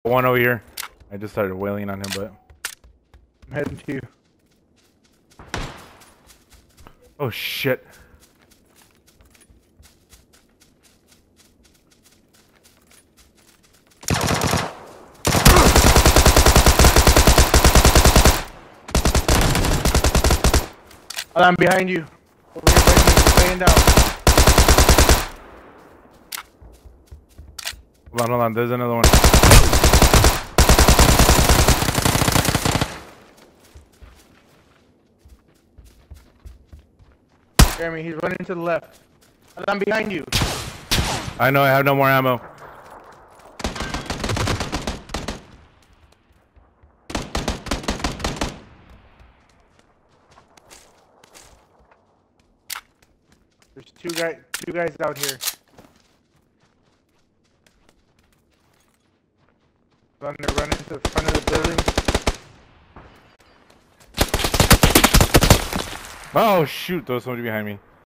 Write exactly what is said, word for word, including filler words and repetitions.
One over here. I just started wailing on him, but I'm heading to you. oh shit. I'm behind you. Over here, laying, laying down. Hold on, hold on. There's another one. Jeremy, he's running to the left. I'm behind you. I know I have no more ammo. There's two guys, two guys out here. Run, they're running to the front of the building. Oh shoot, there was somebody behind me.